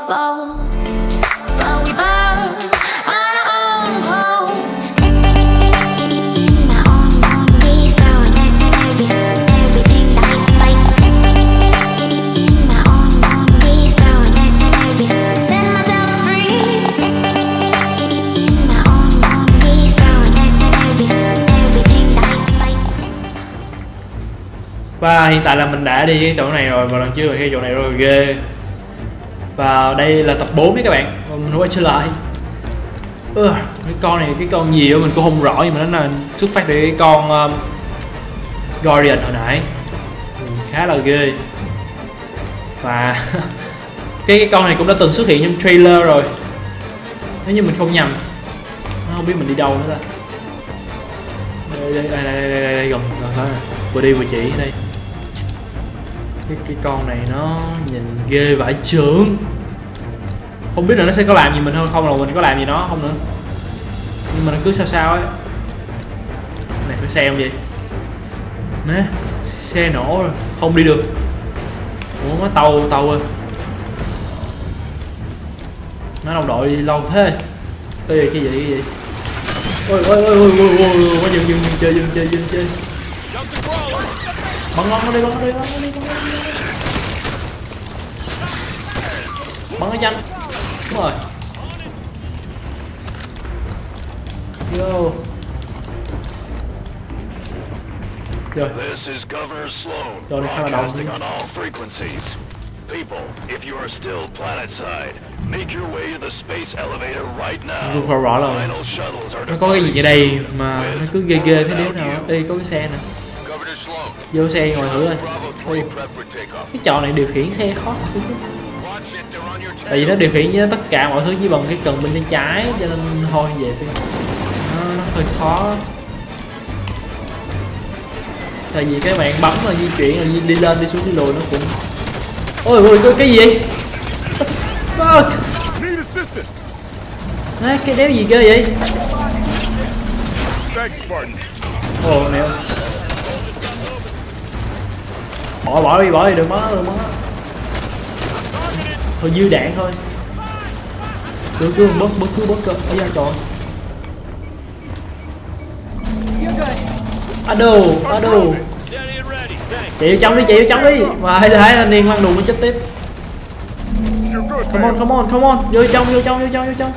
bold, but we burn on our own cold. In my own world, we found everything bites. In my own world, we found everything. Set myself free. In my own world, we found everything bites. Và hiện tại là mình đã đi cái chỗ này rồi, và lần trước rồi cái chỗ này rồi ghê. Và đây là tập 4 đấy các bạn, và mình quay trở lại. Cái con này, cái con gì đó mình cũng không rõ, nhưng mà nó là xuất phát từ cái con Guardian hồi nãy, khá là ghê. Và cái con này cũng đã từng xuất hiện trong trailer rồi, nếu như mình không nhầm. Nó không biết mình đi đâu nữa ta. Đây gần thôi, vừa đi vừa chỉ đây. Cái con này nó nhìn ghê vãi chưởng. Không biết là nó sẽ có làm gì mình không, là mình có làm gì nó không nữa, nhưng mà nó cứ sao ấy. Này phải xe không vậy nè, xe nổ rồi không đi được. Ủa nó tàu ơi, nó đồng đội đi lâu thế. Cái gì ôi quá dừng chơi. Bắn nó đi. Bắn nó nhanh. Đúng rồi. Yo. Rồi. Rồi này khá là đông. People, if you are still planetside, make your way to the space elevator right now. Không rõ là nó có cái gì ở đây mà nó cứ ghê thế đéo nào. Ê có cái xe nè. Vô xe ngồi thử coi. Cái trò này điều khiển xe khó chứ. Tại vì nó điều khiển với tất cả mọi thứ chỉ bằng cái cần bên tay trái, cho nên thôi về đi. Nó hơi khó. Tại vì cái bạn bấm là di chuyển, là đi lên đi xuống đi lùi nó cũng. Ôi cái gì vậy? Đấy, cái đéo gì ghê vậy? Ồ nè. Bỏ đi, đừng bắn nó. Thôi dư đạn thôi. Đừng cứ bớt cơ. Ây da trời. Ado. Chạy vô trong đi. Mà hay thấy thanh niên mang đùm nó chết tiếp. Come on. Vô trong.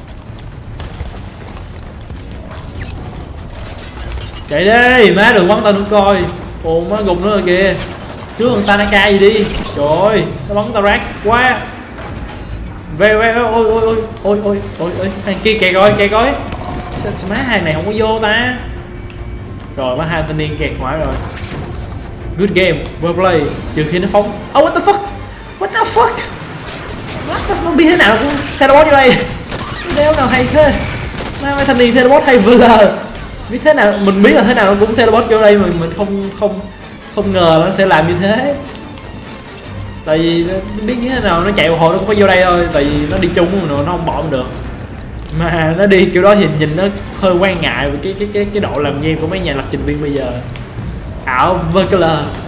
Chạy đi, má đừng bắn tao nữa coi. Ồ má gục nữa rồi kìa. Trước thằng Tanaka gì đi. Trời ơi, nó bắn tao rác quá. Về ôi thằng kia kẹt rồi. Má hàng này không có vô ta. Rồi má hai thanh niên kẹt ngoài rồi. Good game, well play. Trừ khi nó phóng. Oh what the fuck. Biết thế nào cũng teleport vô đây. Đéo nào hay thế. Mấy thanh niên teleport hay vừa lờ. Biết thế nào, mình biết là thế nào cũng teleport vô đây mà mình không ngờ nó sẽ làm như thế. Tại vì biết như thế nào nó chạy một hồi nó cũng phải vô đây thôi, tại vì nó đi chung rồi nó không bỏ được. Mà nó đi kiểu đó thì nhìn nó hơi quan ngại về cái độ làm game của mấy nhà lập trình viên bây giờ. Ảo VKL.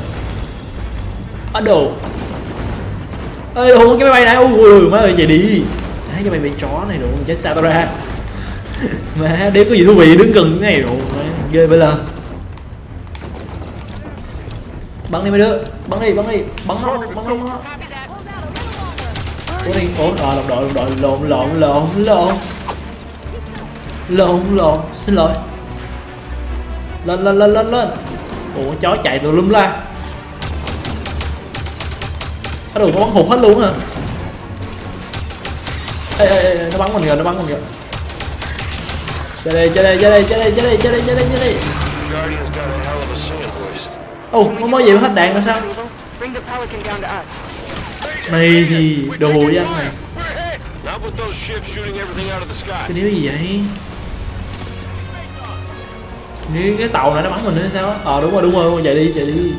Ở đồ. Ê đồ cái máy bay này, ui má ơi chạy đi. Thấy cái máy bay chó này đồ chết sao tao ra. Má đéo có gì thú vị đứng gần cái này đồ ghê bây giờ. Bắn đi mấy đứa, bắn nó. Ủa đồng đội lộn, xin lỗi. Lên. Ủa chó chạy tùm lum la. Nó đừng có bắn hụt hết luôn hả? Ê, nó bắn mình kìa. Chơi đây. Nó mới gì hết đạn rồi sao? Này thì đồ với anh này. Cái đéo gì vậy? Cái tàu này nó bắn mình nữa sao? Đúng rồi, chạy đi.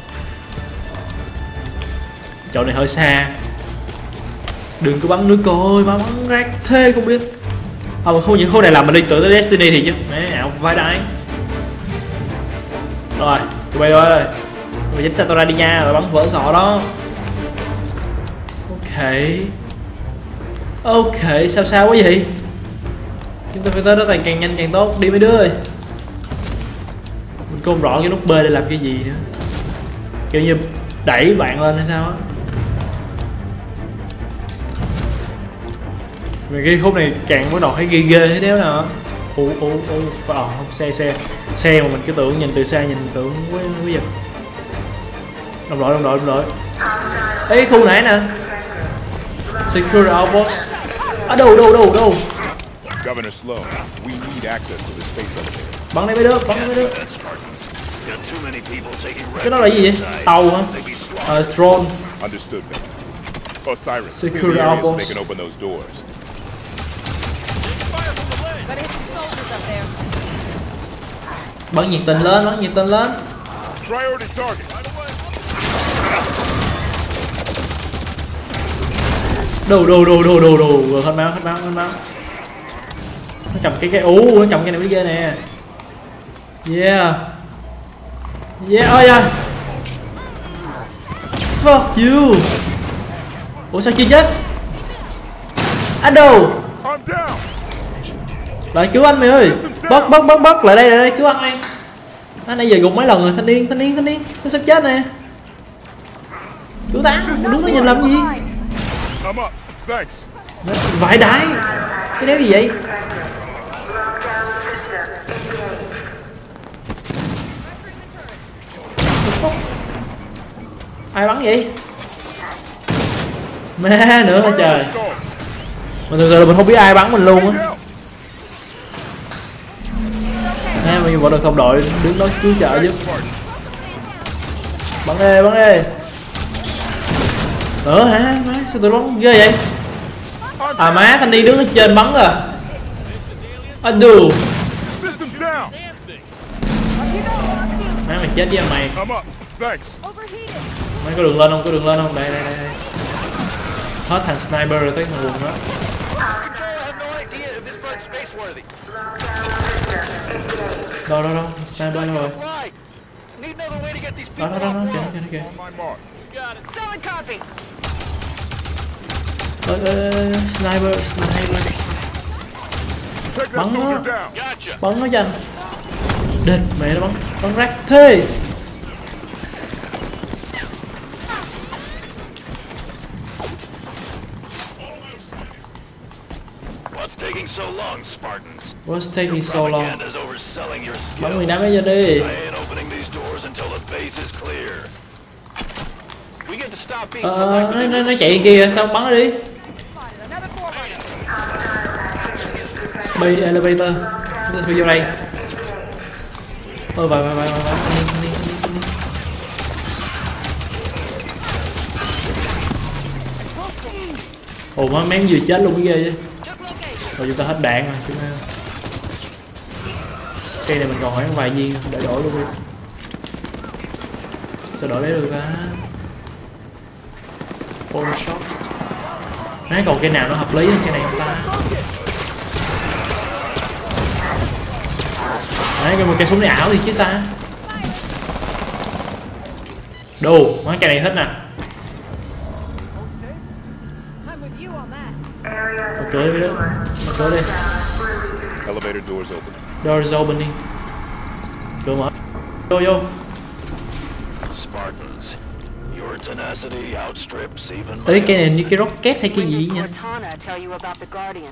Chỗ này hơi xa. Đừng có bắn nữa coi, bắn rác thế không biết. Mà không những khâu này làm mình đi tự tới Destiny thì chứ. Mẹ ảo vai đái. Rồi, tụi bay ơi. Mình dính Satora đi nha, rồi bắn vỡ sọ đó. Ok. Ok, sao quá vậy? Chúng ta phải tới đó càng nhanh càng tốt, đi mấy đứa ơi. Mình không rõ cái nút B để làm cái gì nữa. Kiểu như đẩy bạn lên hay sao á. Vì cái khúc này càng bắt đầu thấy ghê ghê thế đéo nào. Không, xe mà mình cứ tưởng nhìn từ xa nhìn tưởng quý giật. Đồng đội. Ê, khu nãy nè. Secure outpost. À đâu. Governor Sloan, we need access to the space elevator. Bắn đây mấy đứa. Cái đó là gì vậy? Tàu hả? Drone. Understood, man. Osiris, Secure clear the areas so outpost. they can open those doors. Bắn nhiệt tình lên. Priority target. Đồ. Rồi hết máu. Nó cầm cái nó cầm cái này mới ghê nè. Yeah, ôi da. Fuck you. Ủa sao chưa chết? À đâu? I'm down. Lại cứu anh mày ơi. Bớt lại đây cứu anh đi. Anh nãy giờ gục mấy lần rồi, thanh niên. Nó sắp chết nè. Cứu ta, đứng đó nhìn làm gì? I'm up. Thanks. Vãi đái. Cái đéo gì vậy? Ai bắn vậy? Má nữa hả trời. Mình thực sự là mình không biết ai bắn mình luôn á. Nè mình vẫn được đồng đội đứng đó cứu trợ giúp. Bắn đi. Hả? Má sao tụi bắn ghê vậy? À má thanh niên đứng ở trên bắn rồi. À đù. System down. Má mày chết với anh mày. I'm up. Thanks. Mấy có đường lên không? Đây. Hết thằng sniper rồi tới thằng quần đó. Đâu. Sniper đâu rồi? Đó, kìa. On my mark. Solid copy. Sniper. Take that Bắn nó. soldier down. Gotcha. Bắn nó dành. Đệt mẹ nó bắn rác thế. What's taking so long, Spartans? What's taking so long? Propaganda's overselling your skills. Bắn 15 bây giờ đi. I ain't opening these doors until the base is clear. We get to stop being Nó chạy kia sao bắn nó đi. Space elevator. Chúng ta sẽ vô đây. Ôi vào. Ồ má mém vừa chết luôn cái ghê chứ. Rồi chúng ta hết đạn rồi chúng ta. Cây này mình còn khoảng vài viên để đổi luôn đi. Sao đổi lấy được á? Four shots. Nói còn cái nào nó hợp lý hơn cái này không ta? Đấy, một cây súng này ảo thì chứ ta. Đồ, mấy cây này hết nè. Cửa đi đó. Cửa đi. Elevator doors open. Doors opening. Cửa mở. Vô. Spartans. Your tenacity outstrips even Ê, my cái này như cái rocket hay cái gì nha. Cortana tell you about the Guardian.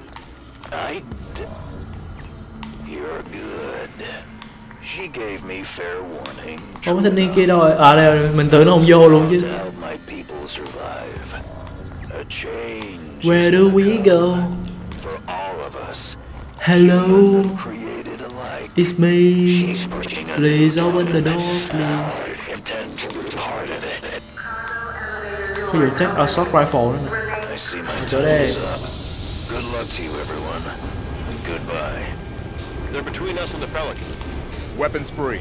You're good. She gave me fair warning. Không có thanh niên kia đâu rồi. À đây rồi, mình tưởng nó không vô luôn chứ. To help my people survive. A change. Where do we go? For all of us. Hello, Created alike. it's me. She's pushing a Please open the door, please. intend to be part of it. Có vụ chắc assault rifle nữa nè. I see my Chỗ time đây. is up. Good luck to you, everyone. Goodbye. They're between us and the Pelican. Weapons free.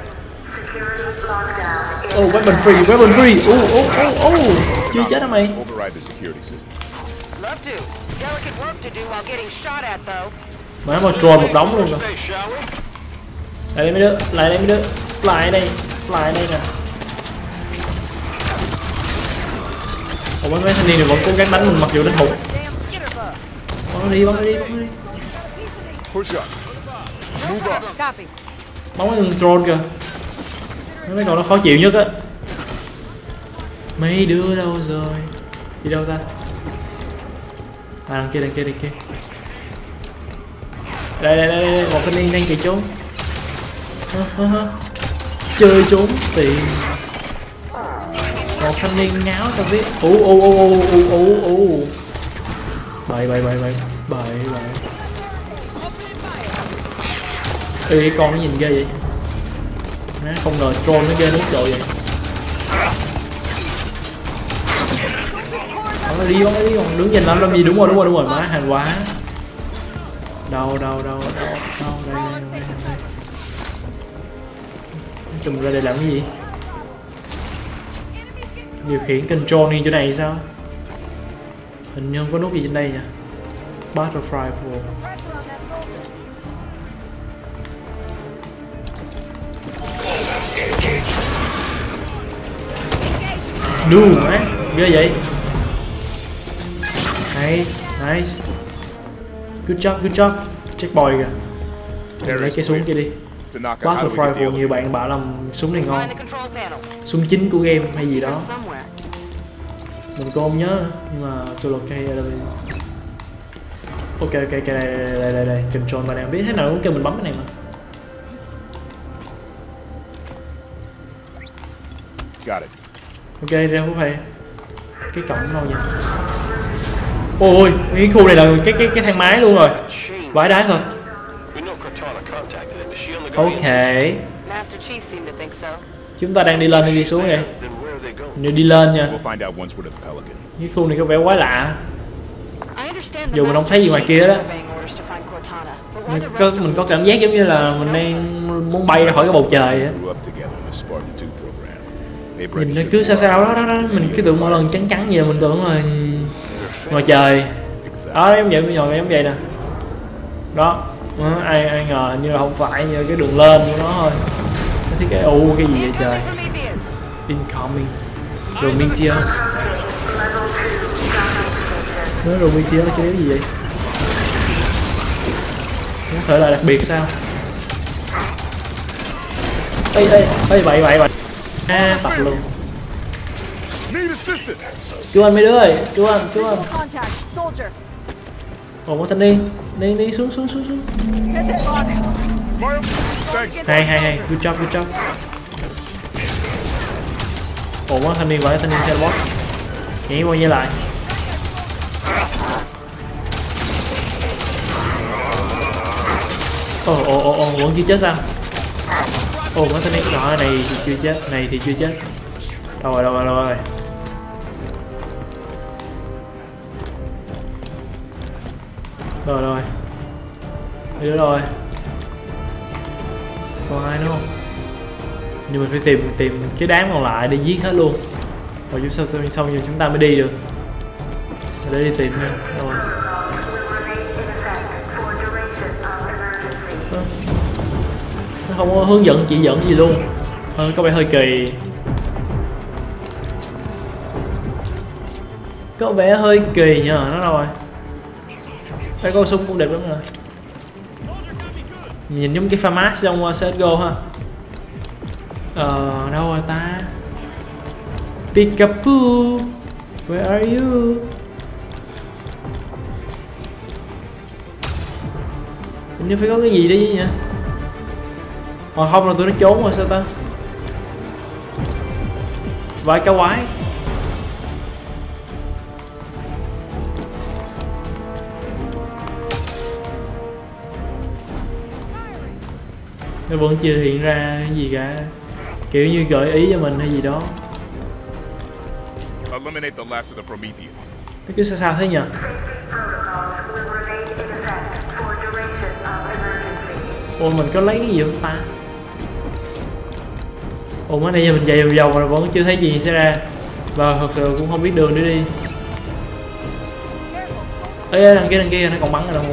Oh, weapon free. Chưa chết hả mày? Override the security system. Love to. Delicate work to do while getting shot at, though. Má mà troll một đống luôn rồi. Hey, shall we? Lại đây mấy đứa, lại đây nè. Ủa mấy thanh niên này vẫn cố gắng đánh mình mặc dù nó hụt. Damn skitter bug. nó đi, bắn nó đi. Push up. Move up. Copy. Bắn cái thằng drone kìa. Mấy con nó khó chịu nhất á. Mấy đứa đâu rồi? Đi đâu ta? À đằng kia. Đây, một thanh niên đang chạy trốn. Chơi trốn tiền. Một thanh niên ngáo tao biết. Bậy. Ê, cái con nó nhìn ghê vậy. Má không ngờ troll nó ghê đến độ vậy. Bắn nó đi, còn đứng nhìn làm gì? Đúng rồi, má hành quá. Đâu đây. Chùm ra đây làm cái gì? Điều khiển control đi chỗ này sao? Hình như không có nút gì trên đây nha. Butterfly for đu má, ghê vậy. Hay, nice. Good job. Checkboy kìa. Lấy cái súng kia đi. Butterfly for nhiều bạn bảo làm súng này ngon. Find the control panel. Súng chính của game hay gì đó. There's somewhere. Mình cũng không nhớ nữa, nhưng mà solo cây là ok đây control bạn nào biết thế nào cũng kêu mình bấm cái này mà. Got it. Ok, ra không phải cái cổng đâu nha. Ôi, cái khu này là cái thang máy luôn rồi. Vãi đái thôi. We know Cortana contacted him. Is she on the Guardian? Ok, Master Chief seemed to think so. chúng ta đang đi lên hay đi xuống vậy? Then where are they going? Nếu đi lên nha. We'll find out once we're at the Pelican. Cái khu này có vẻ quái lạ. I understand the Dù mình không Master thấy gì ngoài Chief kia is đó. obeying orders to find Cortana, but why the rest of Mình có them cảm giác giống như là mình đang muốn bay ra khỏi cái bầu trời vậy. Grew up together in the Spartan 2 program. They've Nhìn nó registered cứ sao đó, mình cứ tưởng mỗi lần trắng gì mình tưởng là ngoài trời. Đó, giống vậy nè. Đó, ai ngờ như là không phải như cái đường lên của nó thôi. Nó thấy cái cái gì vậy trời. Incoming Prometheus. Incoming Prometheus. Nó Prometheus cái gì vậy? Nó thể là đặc biệt sao? Ê bậy. Tập luôn. Need assistance. Chú anh mấy đứa ơi, chú anh. Contact. Soldier. Ồ, một thanh niên. Đi xuống. That's it, Mark. Fire. Thanks. Hay. Good job. Ồ, một thanh niên teleport. Nhảy qua nhảy lại. Ồ, vẫn chưa chết sao? Ồ, mấy thanh niên đó này thì chưa chết. Đâu rồi. Rồi. Đi nữa rồi. Còn ai nữa không? Nhưng mình phải tìm cái đám còn lại để giết hết luôn. Rồi xong rồi chúng ta mới đi được. Để đi tìm nha. Đâu rồi? Nó không có hướng dẫn chỉ dẫn gì luôn. Có vẻ hơi kỳ. Nha, nó đâu rồi? Đây có súng cũng đẹp lắm rồi. Nhìn giống cái FAMAS trong CSGO ha. Đâu rồi ta? Peekaboo, where are you? Hình như phải có cái gì đấy nhỉ? Không là tụi nó trốn rồi sao ta? Vài cá quái. Nó vẫn chưa hiện ra cái gì cả. Kiểu như gợi ý cho mình hay gì đó. Eliminate the last of the Prometheans. Nó cứ sao thế nhỉ? Ôi mình có lấy cái gì không ta? Ồ mới nãy giờ mình chạy vòng mà vẫn chưa thấy gì xảy ra. Và thật sự cũng không biết đường để đi. Ê đằng kia nó còn bắn rồi,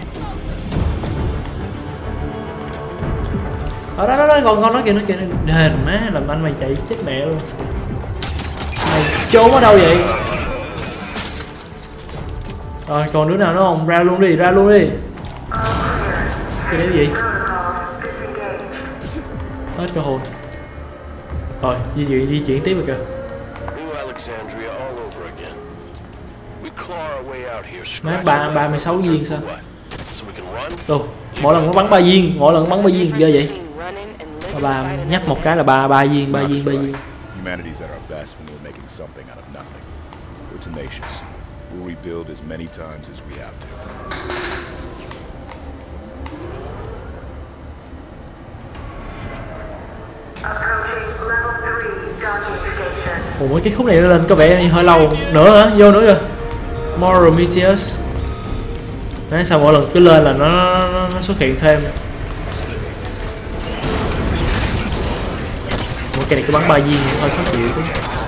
đó còn nó kìa, đền má làm anh mày chạy chết mẹ luôn. Mày trốn ở đâu vậy? Rồi còn đứa nào nữa không? Ra luôn đi, ra luôn đi. Cái đấy gì? Hết cơ hội. Rồi di chuyển tiếp rồi kìa. New Alexandria all over again. We claw our way out here. Má scratching 36 left viên sao? what? So we can run. Đâu, mỗi lần nó bắn 3 viên, mỗi lần bắn 3 viên ghê vậy. Ba nhắc một cái là ba viên. Humanity's at our best when we're making something out of nothing. We're tenacious. We'll rebuild as many times as we have to. Ủa mấy cái khúc này nó lên có vẻ hơi lâu nữa hả? Vô nữa kìa. More Prometheus. Đấy, sao mỗi lần cứ lên là nó xuất hiện thêm. Ủa cái này cứ bắn 3 viên hơi khó chịu chứ.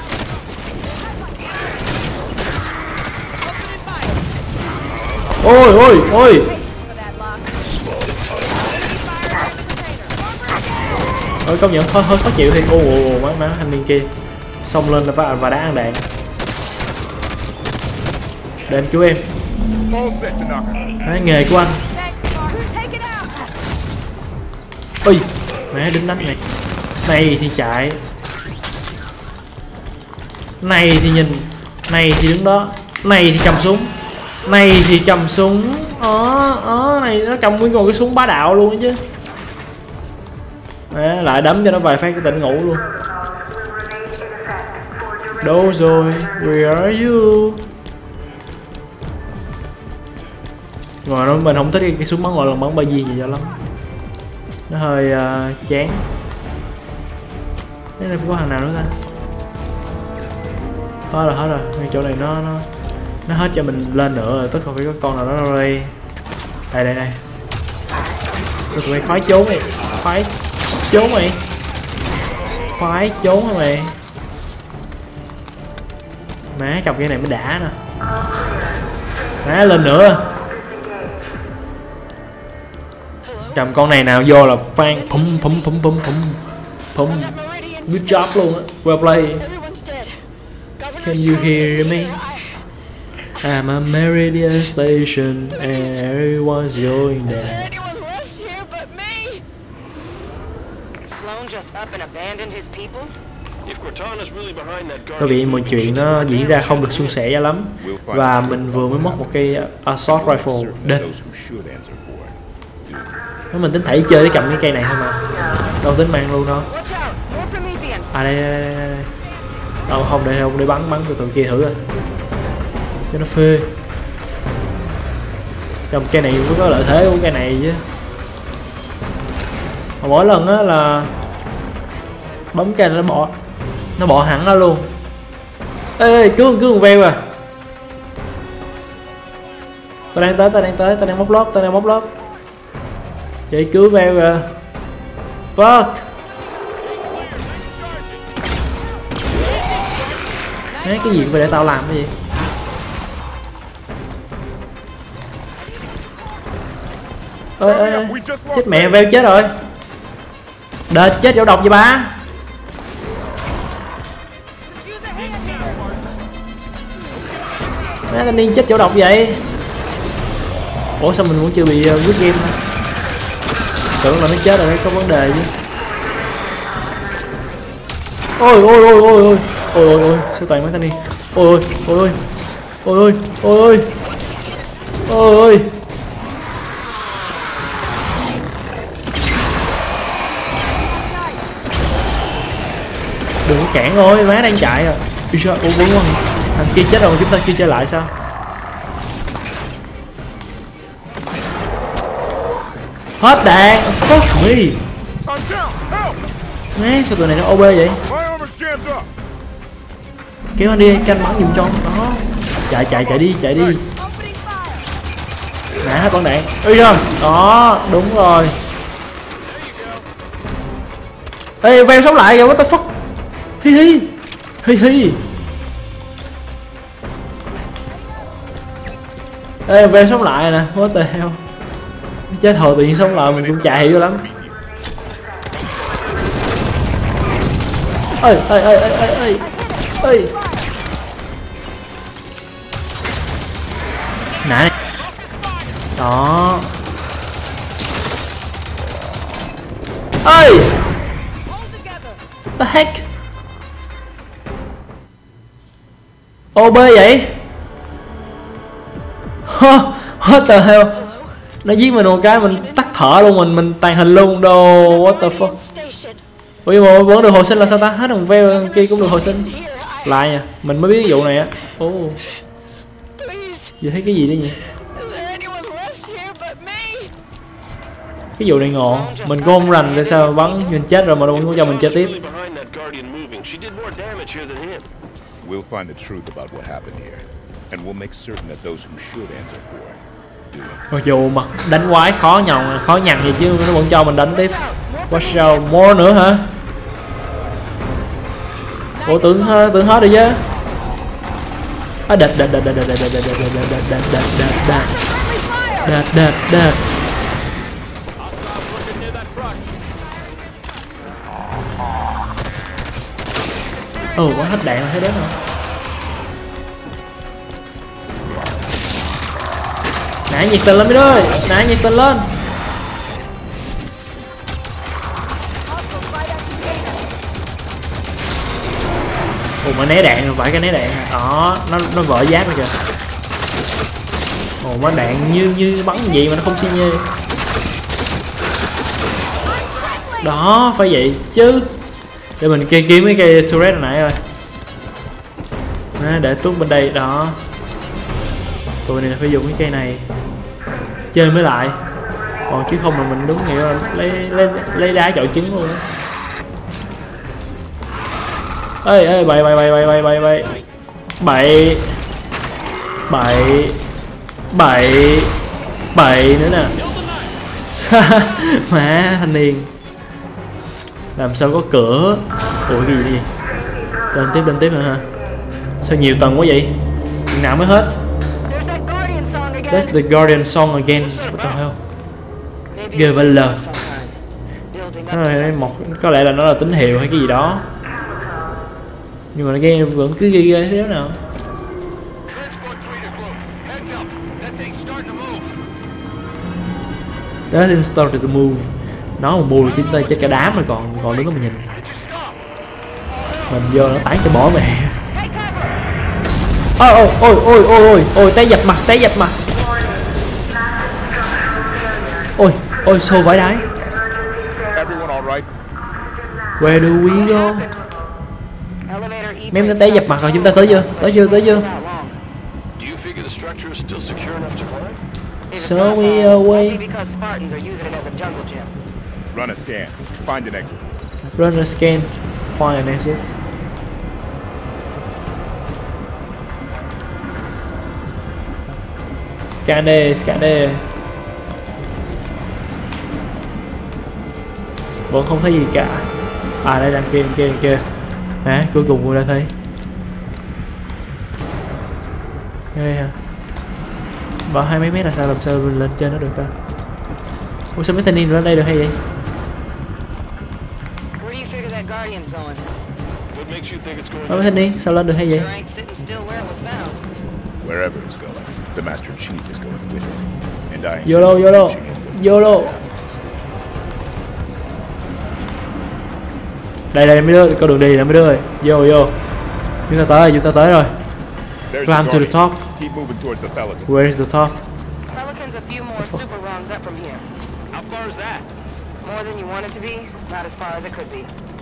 Ôi công nhận hơi khó chịu thì má thanh niên kia xông lên và đá ăn đạn. Để anh cứu em. Đấy, nghề của anh. Ui mẹ đứng đánh này. Này thì chạy, này thì nhìn, này thì đứng đó, này thì cầm súng, này thì cầm súng. Này nó cầm nguyên một cái súng bá đạo luôn chứ. Đấy, lại đấm cho nó vài phát cái tỉnh ngủ luôn. Đâu rồi? Where are you? Ngoài đó mình không thích cái súng bắn gọi là bắn 3 viên gì cho lắm. Nó hơi chán. Thế này phải có thằng nào nữa ta? Hết rồi. Ngay chỗ này nó hết cho mình lên nữa rồi, tức là phải có con nào đó đây. Đây. Tụi mày khoái trốn đi. Khoái trốn hả mày? Má cầm cái này mới đã nè. Má lên nữa. Cầm con này nào vô là phan phum. Good job luôn á. Well played. Can you hear me? I'm a Meridian station and everyone's going there. Có vẻ mọi chuyện nó diễn ra không được suôn sẻ cho lắm. Và mình vừa mới mất một cây assault rifle đệt. Nếu mình tính thảy chơi để cầm cái cây này thôi mà. Đâu tính mang luôn đâu. Đây. Đâu không để bắn từ tụi kia thử rồi. Cho nó phê. Cầm cây này cũng có lợi thế của cây này chứ. Mỗi lần á là bấm cây nó bỏ hẳn ra luôn. Ê cứu con veo à. Tao đang móc lốp. Vậy cứu veo kìa. Fuck. Mấy cái gì phải để tao làm cái gì? Ơi chết mẹ, veo chết rồi. Đệt chết chỗ độc vậy ba. Mấy thanh niên chết chỗ độc vậy. Ủa sao mình vẫn chưa bị quýt game hả? Tưởng là nó chết rồi, có vấn đề chứ. Ôi sao toàn mấy thanh niên. Ôi đừng có cản ơi, má đang chạy rồi. Thằng kia chết rồi, chúng ta kia chơi lại sao? Hết đạn. Fuck me. Má sao tụi này nó OB vậy? Kéo anh đi, canh bắn giùm cho đó. Chạy đi. Nã hết con đạn. Ui rồi. Đó, đúng rồi. Ê, veo sống lại kìa, what the fuck. Hi. Ê, veo sống lại nè, what the hell. Chết hồi tự nhiên sống lại mình cũng chạy vô lắm. Ơi. Nãy đó. Ơi, the heck, OB vậy? What the hell? Nó giết mình một cái mình tắt thở luôn, mình tàn hình luôn đồ. What the fuck? Ủa mà vẫn được hồi sinh là sao ta? Hết thằng Veo kia cũng được hồi sinh lại nha. Mình mới biết cái vụ này á. Giờ thấy cái gì đấy nhỉ? Cái vụ này ngộ. Mình cũng không rành tại sao bắn mình chết rồi mà đâu có cho mình chơi tiếp. We'll find the truth about what happened here, and we'll make certain that those who should answer for it. Mặc dù mà đánh quái khó nhằn gì chứ nó vẫn cho mình đánh tiếp. Watch out, more nữa hả? Ủa tưởng hết rồi chứ. Đệt. Quá hết đạn rồi, thấy đến rồi. Nãy nhiệt tình lên mấy ơi, nãy nhiệt tình lên. Mà né đạn rồi, phải cái né đạn đó, nó vỡ giáp rồi kìa. Mà đạn như bắn gì mà nó không xi nhê. Đó, phải vậy chứ. Để mình kiếm mấy cây turret hồi nãy rồi. Để tuốt bên đây đó. Tụi này phải dùng cái cây này chơi mới lại, còn chứ không là mình đúng nghĩa là lấy đá chọi trứng luôn á. Ê bậy nữa nè. Má thanh niên làm sao có cửa. Ủa cái gì lên tiếp nữa hả? Sao nhiều tầng quá vậy? Chừng nào mới hết? That's the Guardian song again. What the hell? Ghê vậy lờ. Có lẽ là nó là tín hiệu hay cái gì đó. Nhưng mà cái game vẫn cứ ghê thế nào. That thing started to move. Nó mà move chính tay chết cả đám rồi còn đứng đó mà nhìn. Mình vô nó tán cho bỏ mẹ. Ôi té dập mặt. Ôi xô vãi đái. Where do we go? Mém nó té dập mặt rồi, chúng ta tới chưa? So we away. Run a scan. Find an exit. Find an exit. Scan đi. Vẫn không thấy gì cả. Đây đang kia. Cuối cùng cũng đã thấy. Đây hả? Bỏ 20 mét là sao, làm sao mình lên trên nó được ta? Ủa sao mấy thanh niên lên đây được hay vậy? Mấy thanh niên sao lên được hay vậy? Wherever it's going, the Master Chief is going with it, and I YOLO. Đây mấy đứa, có đường đi nè mấy đứa ơi. Vô. Chúng ta tới rồi. Climb to the top. keep moving towards the Pelican. Where is the top? Pelican's a few more super ROMs up from here. How far is that? More than you want it to be, not as far as it could be.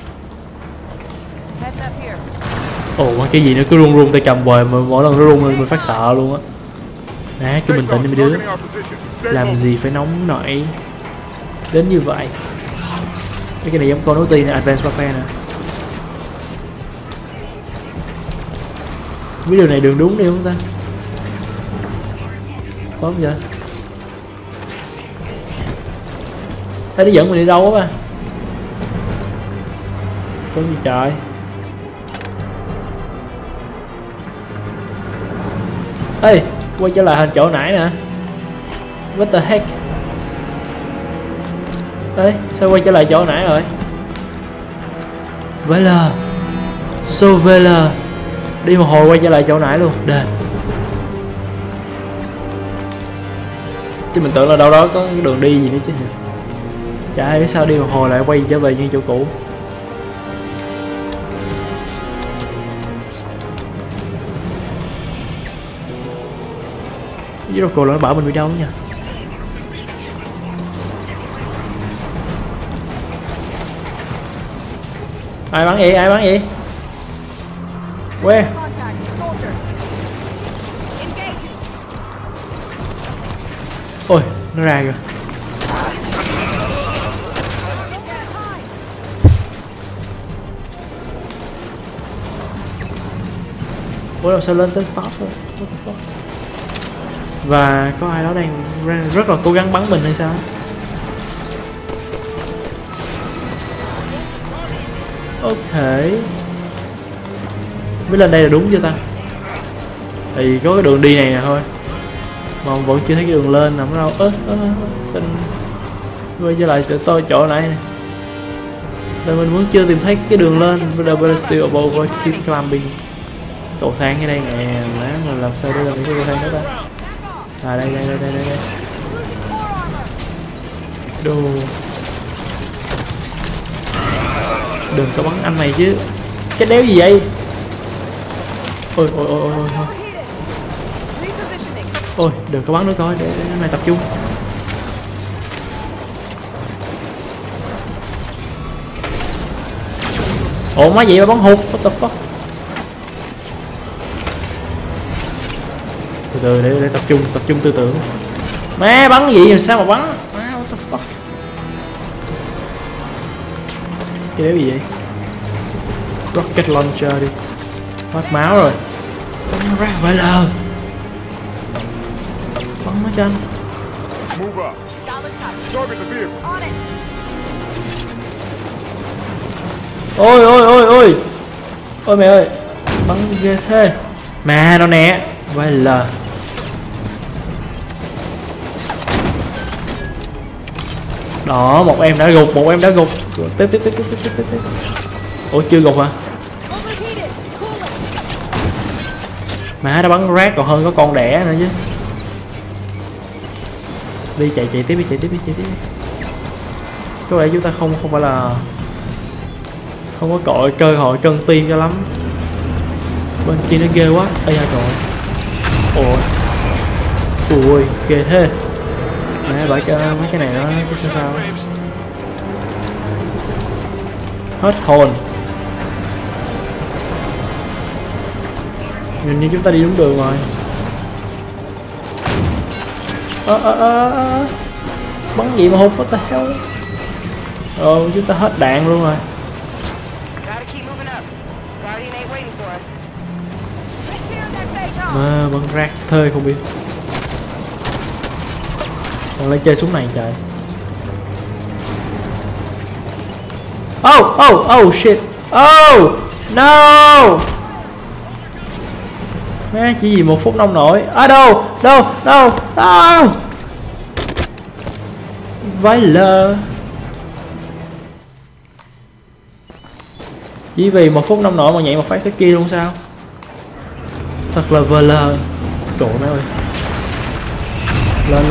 Head up here. Ồ, cái gì nó cứ run tay cầm hoài mà mỗi lần nó run mình phát sợ luôn á. Cứ bình tĩnh đi mấy đứa. Làm gì phải nóng nổi đến như vậy. Cái này giống Call of Duty nè, Advanced Warfare nè. Biết điều này đường đúng đi không ta? Có không vậy? Nó dẫn mình đi đâu á ba? Không gì trời. Ê, quay trở lại hình chỗ nãy nè. What the heck? Ê, sao quay trở lại chỗ nãy rồi? Vela So Vela. Đi một hồi quay trở lại chỗ nãy luôn. Đền. Chứ mình tưởng là đâu đó có cái đường đi gì nữa chứ. Chả hiểu sao đi một hồi lại quay trở về như chỗ cũ. Với rốt cuộc là nó bảo mình đi đâu nha. Ai bắn vậy? Ai bắn vậy? Quê. Contact, soldier. Engage. Ôi, nó ra rồi. Ủa đâu sao lên tới top rồi? What the fuck? Và có ai đó đang rất là cố gắng bắn mình hay sao? Ok. Mới lên đây là đúng chưa ta? Tại vì có cái đường đi này nè thôi. Mà vẫn chưa thấy cái đường lên nằm ở đâu. Xin quay trở lại tôi chỗ này nè. Tại mình vẫn chưa tìm thấy cái đường lên. But still above, keep climbing. Cầu thang ở đây nè, má làm sao để làm cái cầu thang đó ta? À đây. Đồ. Đừng có bắn anh này chứ. Cái đéo gì vậy? Ôi. Ôi, đừng có bắn nữa coi để anh này tập trung. Ồ má vậy mà bắn hụt, what the fuck? Từ để tập trung tư tưởng. Má bắn gì mà sao mà bắn? Má what the fuck? Cái đéo gì vậy? Rocket launcher đi. Hết máu rồi. Bắn ra vậy là bắn nó cho anh. Move up. Target the vehicle. On it. Ôi mẹ ơi, bắn ghê thế. Mà đâu nè. Vậy là đó, một em đã gục. Tiếp. Ủa chưa gục hả? Má đã bắn rác còn hơn có con đẻ nữa chứ. Đi chạy tiếp đi. Có vẻ chúng ta không phải là không có cội cơ hội cân tiên cho lắm. Bên kia nó ghê quá. Ây da trời. Ôi ghê thế. Mẹ bởi cho mấy cái này nó sao hết hồn. Nhìn như chúng ta đi đúng đường rồi. Bắn gì mà hụt, what the hell? Chúng ta hết đạn luôn rồi. Mà bắn rác thơi không biết. Còn lại chơi súng này trời. Oh shit. Oh no. Má chỉ vì 1 phút nông nổi. Đâu. Vãi lờ. Chỉ vì 1 phút nông nổi mà nhảy một phát tới kia luôn sao? Thật là vờ lờ. Trời má ơi. Lên.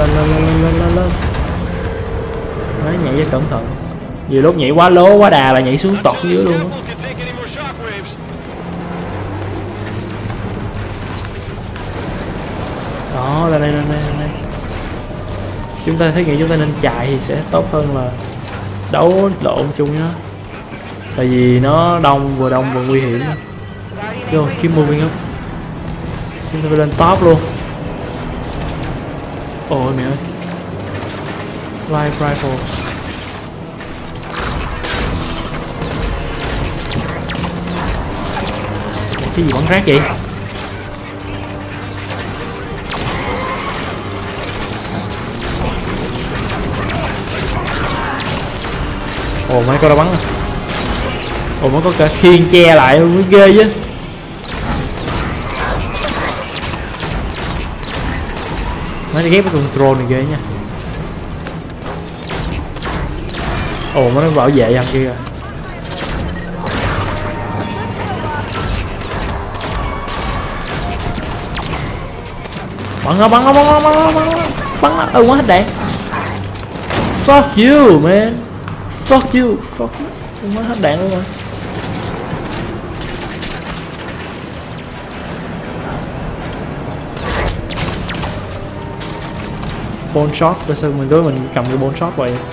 Má nhảy cho cẩn thận. Nhiều lúc nhảy quá lố quá đà là nhảy xuống tọt xuống dưới luôn á. Đó, lên đây. Chúng ta thấy nghĩ chúng ta nên chạy thì sẽ tốt hơn là đấu lộn chung nhá. Tại vì nó vừa đông vừa nguy hiểm. Vô, keep moving up. Chúng ta phải lên top luôn. Ôi mẹ ơi. Live rifle. Cái gì bắn rác vậy? Ồ mấy con đã bắn rồi. Ồ mới có cả khiên che lại mới ghê chứ. Mấy ghép cái control này ghê nha. Ồ nó bảo vệ thằng kia. Bắn nó. bắn nó, quá hết đạn. Fuck you man. Fuck you. Quá hết đạn luôn rồi. Bone shot, tại sao mình cầm cái bone shot vậy?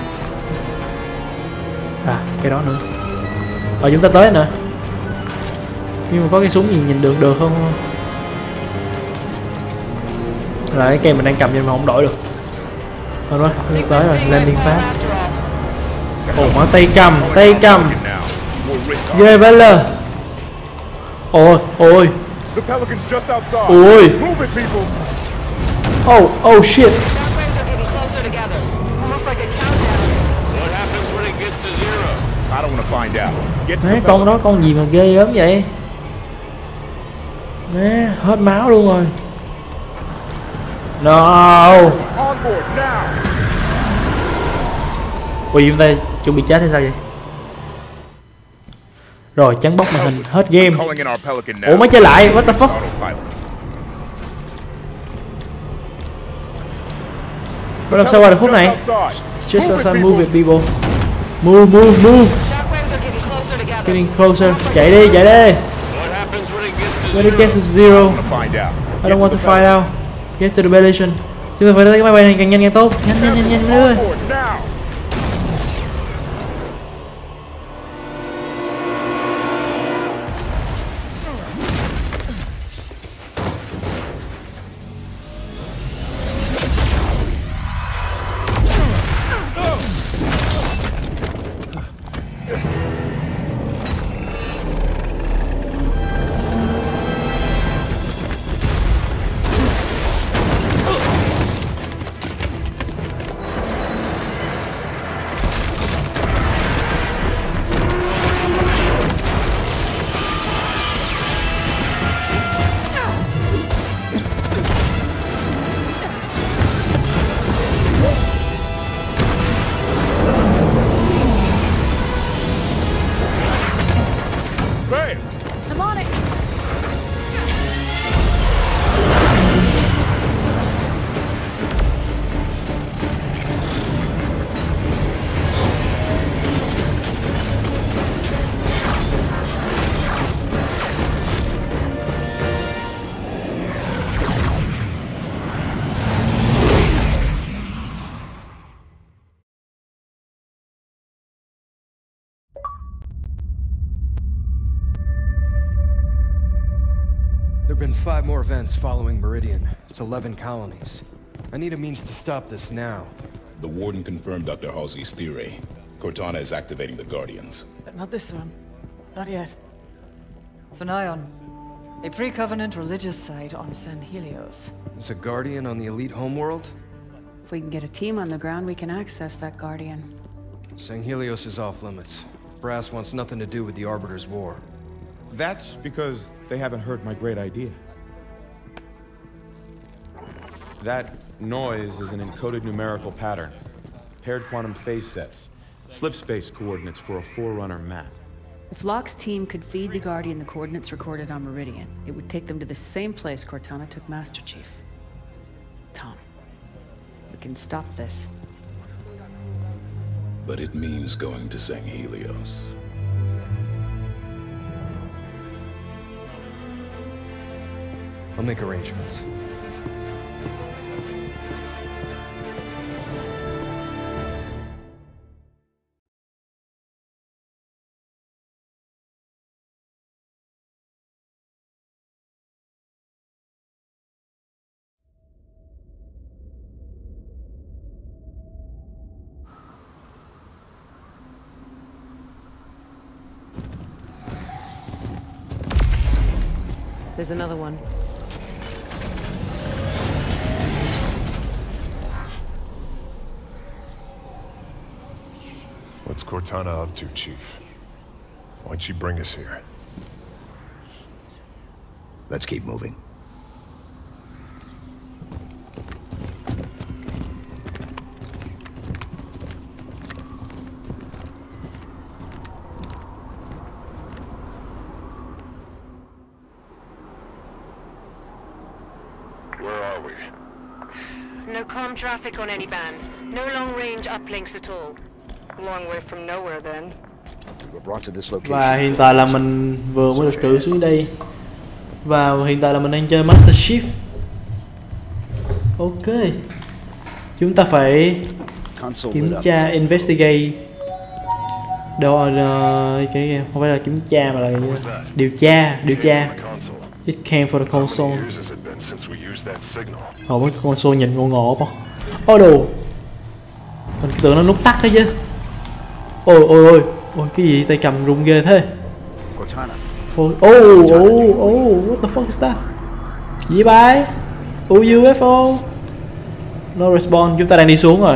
À, cái đó nữa. Chúng ta tới nè. Nhưng mà có cái súng gì nhìn được không? Là cái cây mình đang cầm nhưng mà không đổi được. Thôi đó, tới rồi, landing pad. Má tay cầm. Ghê vậy là. Ôi. Ôi. Oh shit. Shockwaves are getting closer together. Almost like a countdown. What happens when it gets to zero? I don't want to find out. Get to Má, the con đó con gì mà ghê gớm vậy? Má, hết máu luôn rồi. No. on board now. Ui, chúng ta chuẩn bị chết hay sao vậy? Rồi, chắn bóc màn hình, hết game. Calling in our Pelican now. Ủa, mới chơi lại, what the fuck? Autopilot. Có làm sao qua được khúc này? Outside. Just Move it, outside, move it people. people. Move. Shockwaves are getting closer together. Getting closer. Chạy đi. What happens when it gets to When it zero? gets to zero, I want to find out. I don't want to find out. Get to the base station. Chúng ta phải tới cái máy bay này càng nhanh càng tốt. Nhanh nữa. On board now. Hey, I'm on it. There have been 5 more events following Meridian. It's 11 colonies. I need a means to stop this now. the Warden confirmed Dr. Halsey's theory. Cortana is activating the Guardians. But not this one. Not yet. Sonion. A pre-Covenant religious site on San Helios. Is a Guardian on the elite homeworld? If we can get a team on the ground, we can access that Guardian. San Helios is off limits. Brass wants nothing to do with the Arbiter's War. That's because they haven't heard my great idea. That noise is an encoded numerical pattern. Paired quantum phase sets. Slip space coordinates for a Forerunner map. If Locke's team could feed the Guardian the coordinates recorded on Meridian, it would take them to the same place Cortana took Master Chief. Tom, we can stop this. But it means going to San Helios. I'll make arrangements. There's another one. What's Cortana up to, Chief? Why'd she bring us here? Let's keep moving. Where are we? No comm traffic on any band. No long range uplinks at all. Long way from nowhere then. We were brought to this location. Và hiện tại là mình vừa mới được cử xuống đây. Và hiện tại là mình đang chơi Master Chief. Ok. Chúng ta phải Console kiểm lit up. tra investigate. Đâu cái không phải là kiểm tra mà là điều tra. It came for the console. Years has it been since we used that signal? Mấy console nhìn ngộ ngộ không? Ôi đồ. Mình tưởng nó nút tắt thế chứ. Ôi cái gì tay cầm rung ghê thế. Cortana. What the fuck is that? Gì bay? UFO. No response, chúng ta đang đi xuống rồi.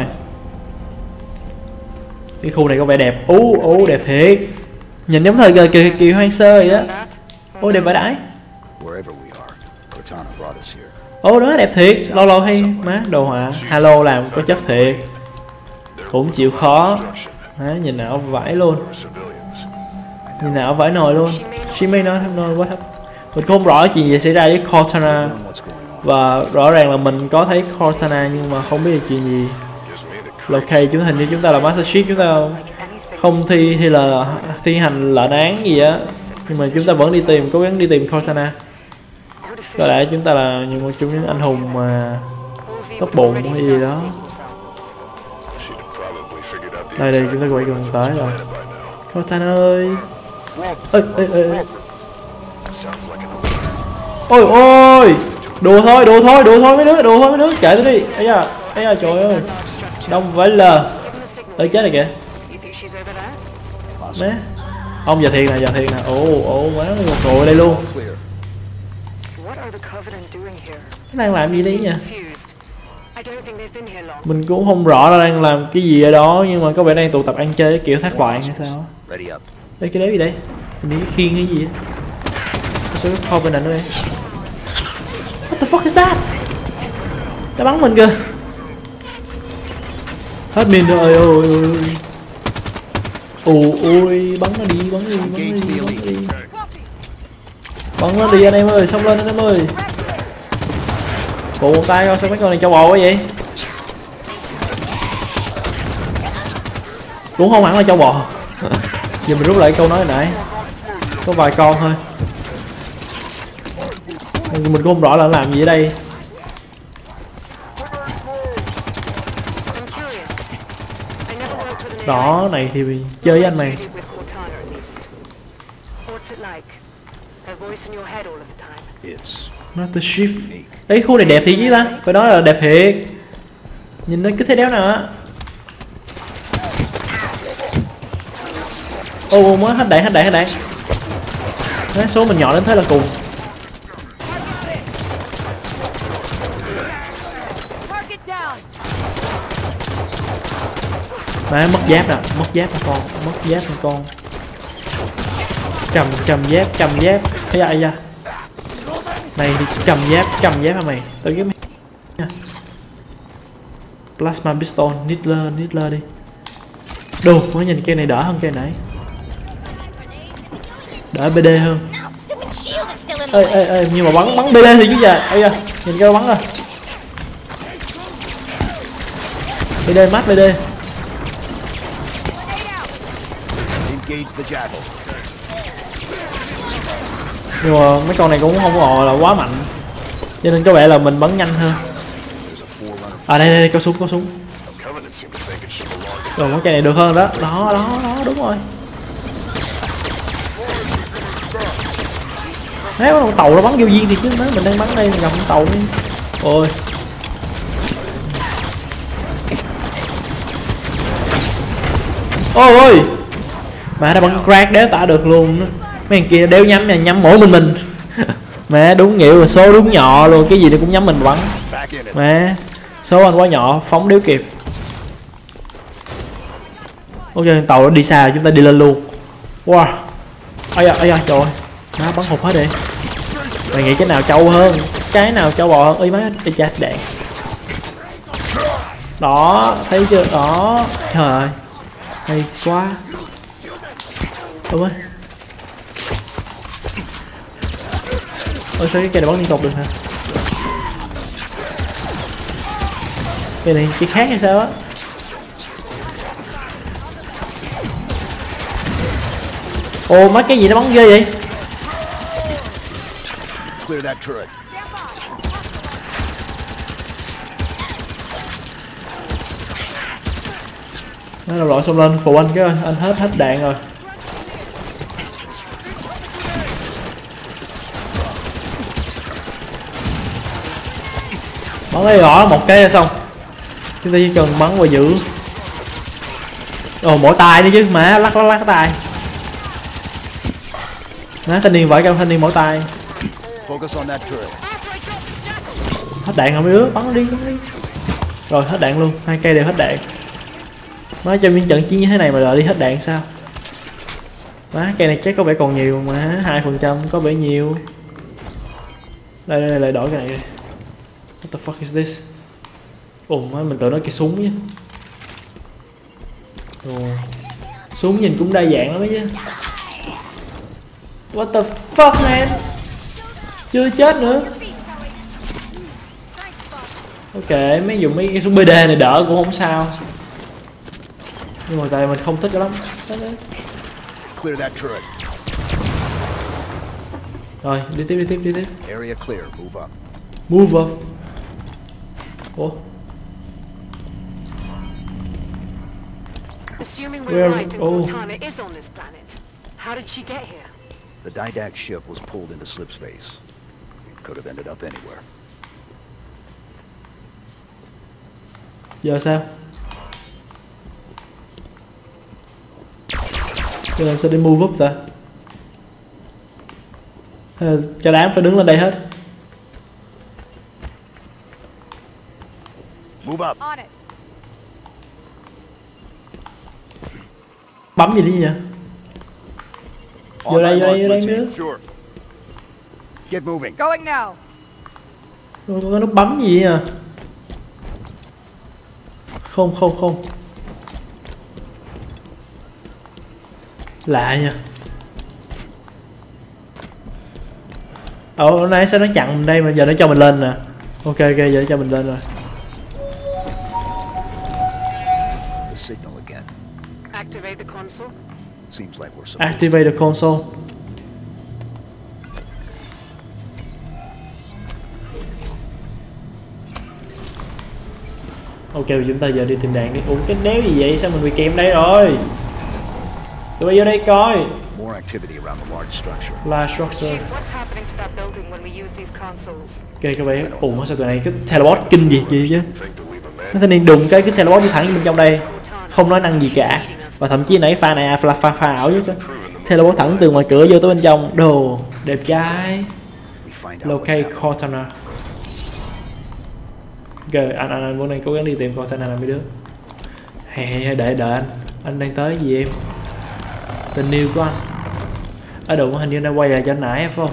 Cái khu này có vẻ đẹp. Đẹp thiệt. Nhìn giống thời kỳ hoang sơ vậy á. Đẹp vãi đãi. Wherever we are, Cortana brought us here. Đó đẹp thiệt. Lâu hay má đồ họa. Halo làm có chất thiệt. Cũng chịu khó. Nhìn nào vãi luôn. Nhìn nào vãi nồi luôn. She may not have known what happened. Mình không rõ chuyện gì xảy ra với Cortana. Và rõ ràng là mình có thấy Cortana nhưng mà không biết là chuyện gì. Ok, hình như chúng ta là Master Chief, chúng ta không thi hành lệnh án gì á, nhưng mà chúng ta vẫn cố gắng đi tìm Cortana. Có lẽ chúng ta là một trong những anh hùng mà tốt bụng hay gì đó. Đây chúng ta quay gần tới rồi. Cortana ơi. Ôi đùa thôi mấy đứa kệ tôi đi. Ấy da trời ơi, đông vãi lờ. Chết rồi kìa má. Ông giờ thiệt nè. Má một cội đây luôn. Nó đang làm gì đấy nhỉ? Mình cũng không rõ là đang làm cái gì ở đó, nhưng mà có vẻ đang tụ tập ăn chơi kiểu thác loạn hay sao. Đây cái đéo gì đây? Mình đi khiên cái gì á? Sao cái kho bên này nữa đây? What the fuck is that? Nó bắn mình kìa. Hết pin rồi. Bắn nó đi. Bắn nó đi anh em ơi, xông lên anh em ơi. Bộ một tay coi sao mấy con này cho bò quá vậy? Cũng không hẳn là cho bò. Giờ mình rút lại câu nói hồi nãy. Có vài con thôi. Mình cũng không rõ là làm gì ở đây. Đó, này thì chơi với anh mày. Master Chief. Ấy khu này đẹp thiệt chứ ta? Phải nói là đẹp thiệt. Nhìn nó cứ thế đéo nào á. Mới hết đạn. Số mình nhỏ đến thế là cùng. Má mất giáp nè con. Cầm giáp. Ây da. Này thì cầm giáp hả mày? Tao ghét mày nha. Plasma pistol, Nittler đi. Đồ, mới nhìn cây này đỡ hơn cây nãy. Đỡ BD hơn. Ê, nhưng mà bắn BD thì chứ giờ. Ây da, nhìn cái bắn rồi. BD mát BD. Nhưng mà mấy con này cũng không gọi là quá mạnh, cho nên có vẻ là mình bắn nhanh hơn. Đây có súng. Rồi cái này được hơn đó. Đó đúng rồi. Nếu con tàu nó bắn vô viên thì chứ mình đang bắn đây gặp con tàu đi. Ôi. Mà nó bắn crack đéo tả được luôn đó. Mấy thằng kia đéo nhắm mỗi mình. Mẹ đúng nghĩa là số đúng nhỏ luôn, cái gì nó cũng nhắm mình bắn. Mẹ số anh quá nhỏ, phóng đéo kịp. Ok, tàu nó đi xa, chúng ta đi lên luôn. Wow. Ây da trời ơi. Nó bắn hụt hết đi. Mày nghĩ cái nào trâu hơn, cái nào trâu bò hơn? Ơi má, ê cha đạn. Đó, thấy chưa? Đó. Trời ơi. Hay quá. Ôi sao cái cây này bắn liên tục được hả? Cái này cái khác hay sao á? Ồ, mấy cái gì nó bắn ghê vậy? Clear that turret. Nó đầu lội xông lên phụ anh cái anh hết đạn rồi. Bắn lấy gõ một cái là xong. Chúng ta chỉ cần bắn và giữ. Ồ, mỗi tay đi chứ mà lắc cái tay. Nó thanh niên vội trong thanh niên mỗi tay. Focus on that turret. Hết đạn không mấy đứa, bắn đi. Rồi hết đạn luôn, 2 cây đều hết đạn. Má trong những trận chiến như thế này mà đợi đi hết đạn sao? Má cây này chắc có vẻ còn nhiều mà 2% có vẻ nhiều. Đây lại đổi cái này. What the fuck is this? Ồ má mình tưởng nó cái súng chứ. Ồ. Súng nhìn cũng đa dạng lắm chứ. What the fuck man? Chưa chết nữa. Ok, mấy dùng mấy cái súng BD này đỡ cũng không sao. Nhưng mà tại mình không thích lắm. Clear that turret. Rồi, đi tiếp. Area clear. Move up. Move up. Ủa? Assuming Where- we're right and oh. Cortana is on this planet, how did she get here? The Didact ship was pulled into slip space. It could have ended up anywhere. Giờ sao? Giờ sao đi move up ta? Hay là cho đám phải đứng lên đây hết? Move up. Bấm gì đi nhỉ? Vô đây nữa. Sure. Get moving. Going now. Có cái nút bấm gì à? Không. Lạ nha. Hôm nay sao nó chặn mình đây mà giờ nó cho mình lên nè. Ok giờ nó cho mình lên rồi. The signal again. Activate the console. Seems like we're supposed Activate the console. Ok chúng ta giờ đi tìm đạn đi. Ủa cái đéo gì vậy? Sao mình bị kèm đây rồi? Tụi bay vô đây coi. more activity around the large structure. Large structure. Chief, what's happening to that building when we use these consoles? Ok các bạn. Ủa sao tụi này cái teleport kinh gì chứ? Nó thanh niên đùng cái teleport đi thẳng bên trong đây. Không nói năng gì cả. Và thậm chí nãy pha này pha ảo chứ. Teleport thẳng từ ngoài cửa vô tới bên trong. Đồ đẹp trai. We find out what's Locate happening. Cortana. Ok anh bữa nay cố gắng đi tìm Cortana là mấy đứa. Hè đợi anh đang tới gì em? Tình yêu của anh. Ở đụng hình như đang quay lại cho anh nãy phải không?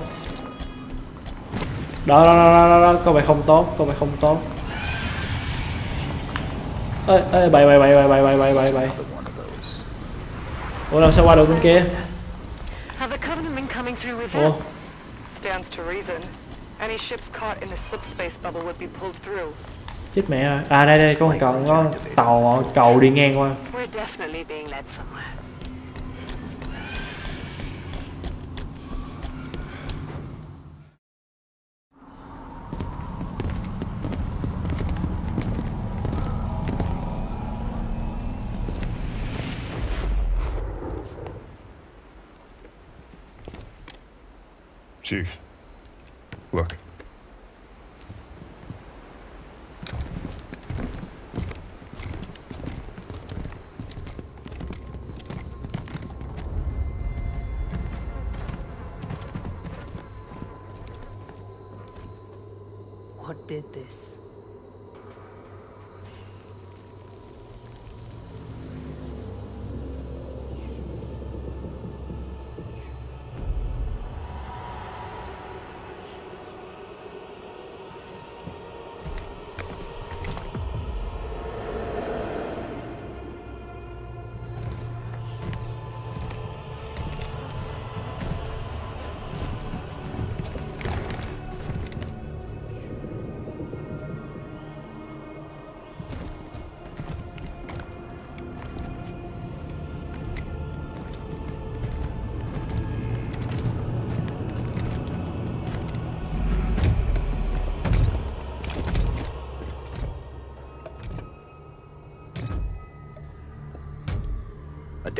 Đó có vẻ không tốt, ê bay. Ủa làm sao qua được bên kia? Have the Covenant been coming through with them? Ủa Stands to reason. Any ships caught in the slip space bubble would be pulled through. chết mẹ rồi. À đây có tàu cầu đi ngang qua. We're definitely being led somewhere. Chief, look. What did this?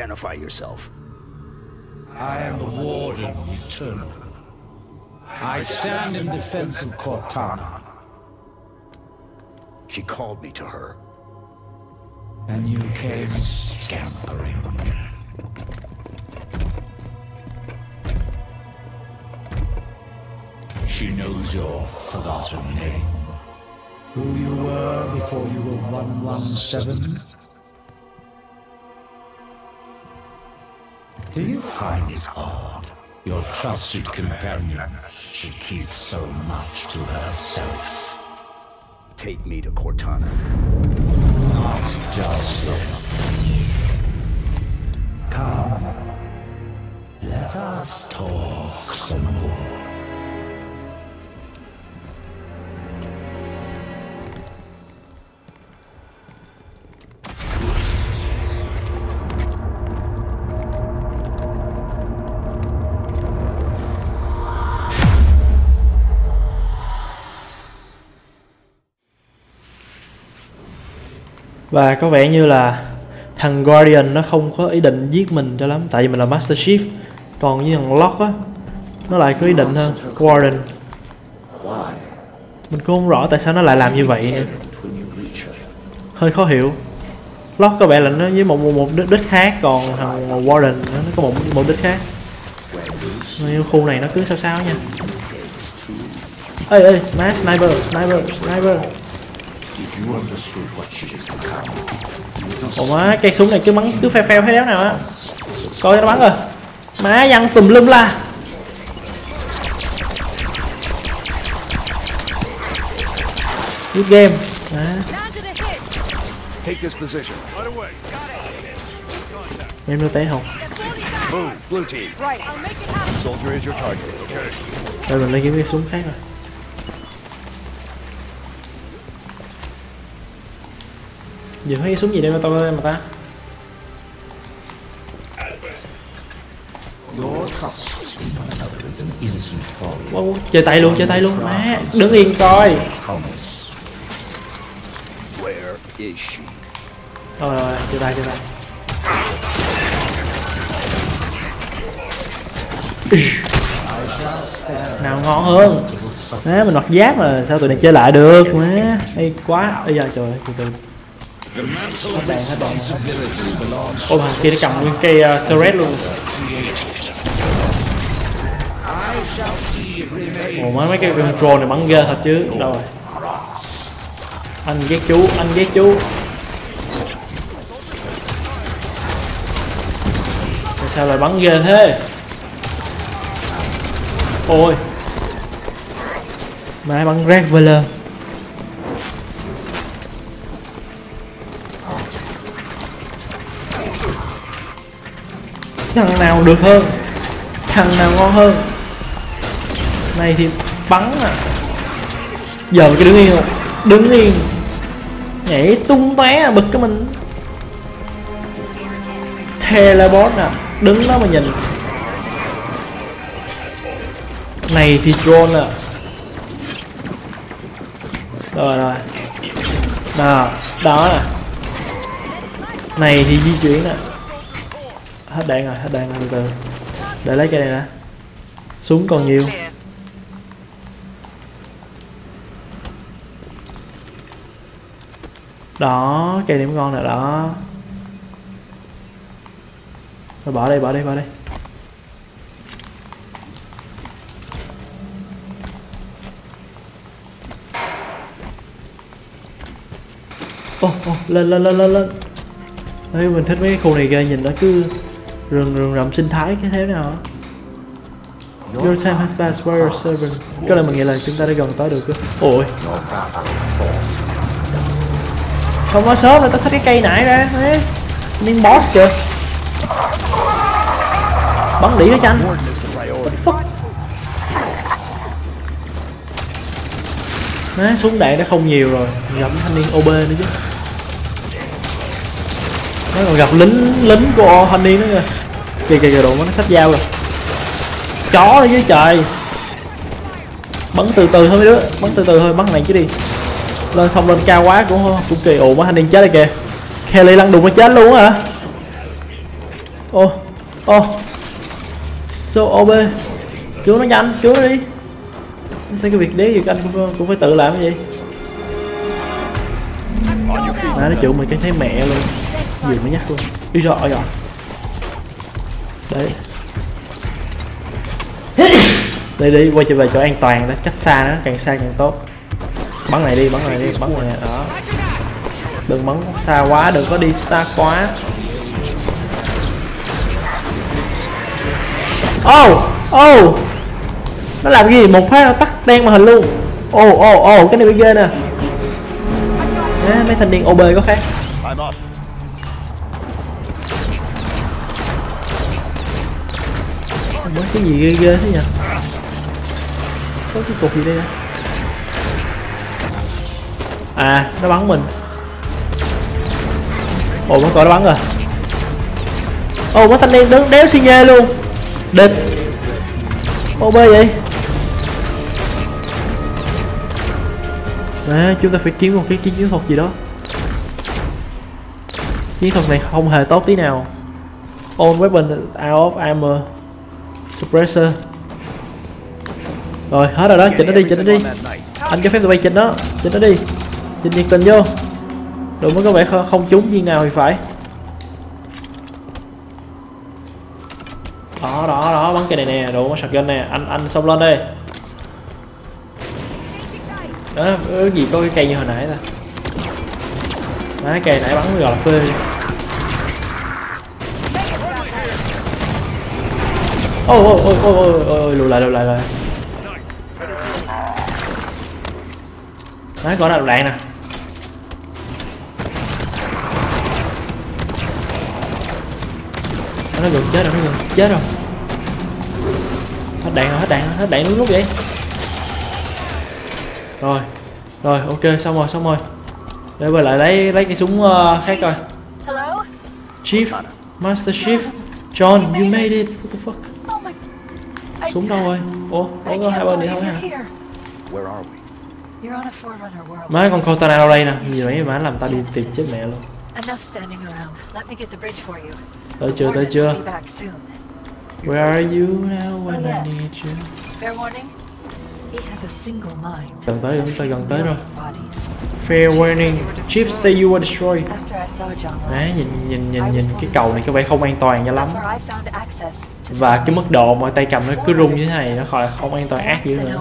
Identify yourself. I am the Warden Eternal. I stand in defense of Cortana. She called me to her. And you came scampering. She knows your forgotten name. Who you were before you were 117? Do you find it odd your trusted companion should keep so much to herself? Take me to Cortana. Not just yet. Come. Let us talk some more. Và có vẻ như là thằng Guardian nó không có ý định giết mình cho lắm, tại vì mình là Master Chief. Còn với thằng Locke á, nó lại có ý định hơn. Warden, mình cũng không rõ tại sao nó lại làm như vậy nữa. Hơi khó hiểu. Locke có vẻ là nó với một đích khác, còn thằng Warden nó có một đích khác. Nhưng khu này nó cứ sao nha. Ê má, sniper. Ủa má, cây súng này cứ bắn cứ pheo hay đéo nào á. Coi nó bắn rồi. Má văng tùm lum la. Good game. Em nó té không? Rồi mình lấy cái súng khác rồi. Giờ thấy cái súng gì đây mà ta? Wow, chơi tay luôn má, đứng yên coi. Rồi, chơi tay. Nào ngon hơn. Má mình mặc giáp mà sao tụi này chơi lại được má. Hay quá. Bây giờ trời ơi, từ hết đạn. Ôi thằng kia nó cầm nguyên cây turret luôn. Ồ mấy cái control này bắn ghê thật chứ. Rồi anh ghét chú. Sao lại bắn ghê thế? Ôi má bắn Reveler. Thằng nào được hơn, thằng nào ngon hơn. Này thì bắn à. Giờ cái đứng yên nhảy tung tóe bực cái mình. Teleport à, đứng đó mà nhìn. Này thì drone à. Rồi đó nè. Này thì di chuyển nè. Hết đạn rồi từ từ. Để lấy cây này nè. Súng còn nhiều. Đó, cây điểm ngon nè đó. Rồi bỏ đây. Lên. Đấy, mình thích mấy cái khu này ghê, nhìn nó cứ rừng rậm sinh thái cái thế nào. Your time has passed, warrior servant. Cái này mình nghĩ là chúng ta đã gần tới được. Ôi không nói sớm là tao xách cái cây nãy ra. Đấy, miếng boss kìa. Bắn đỉ nó cho anh. Đấy, súng đạn đã không nhiều rồi, gặp thanh niên OB nữa chứ. Nó còn gặp lính của thanh niên nữa kìa. Kìa đồ nó xách dao rồi. Chó ở dưới trời. Bắn từ từ thôi mấy đứa, bắn này chứ đi. Lên xong lên cao quá cũng kỳ. Ồ mấy thanh niên chết đây kìa. Kelly lăn đùng nó chết luôn hả? So OB. Cứu nó nhanh, cứu nó đi. Sao cái việc đấy gì anh cũng phải tự làm cái gì? Má nó chịu mình cái thấy mẹ luôn. Vừa mới nhắc luôn. Đi rồi. Đấy. Đi quay trở về chỗ an toàn đó, cách xa nó, càng xa càng tốt. Bắn này đi, bắn này đó. Đừng bắn xa quá, đừng có đi xa quá. Nó làm cái gì một phát nó tắt đen màn hình luôn. Cái này bị ghê nè. Mấy thanh niên OB có khác. Mới cái gì ghê thế nhỉ? Có cái cục gì đây nè? À, nó bắn mình. Mới coi nó bắn rồi. Mấy thanh niên đứng đéo xi nhê luôn. Địch. OB vậy. Chúng ta phải kiếm một cái chiến thuật gì đó. Chiến thuật này không hề tốt tí nào. All weapon out of armor. Suppressor. Rồi hết rồi đó, chỉnh nó đi. Anh cho phép tụi bay chỉnh nó đi. Chỉnh nhiệt tình vô. Đừng mới có vẻ không trúng viên nào thì phải. Đó bắn cái này nè, đồ có shotgun nè, anh xông lên đây. Đó, cái gì có cái cây như hồi nãy ta. Cái cây nãy bắn gọi là phê. Lùi lại. Đấy, có đạn nè. Nó gần chết rồi. Hết đạn đúng lúc vậy. Rồi, ok, xong rồi. Để quay lại lấy cái súng khác coi. Chief, Master Chief, John, you made it. What the fuck? Súng đâu rồi? Có hai bên đi không hả? Má con Cortana đâu đây nè, gì vậy má làm tao đi tìm chết mẹ luôn. Tới chưa? Where are you now when I need you? Gần tới rồi. Fair warning, Chief say you were destroyed. Nhìn cái cầu này có vẻ không an toàn cho lắm. Và cái mức độ mà tay cầm nó cứ rung như thế này nó khỏi không an toàn ác dữ nữa.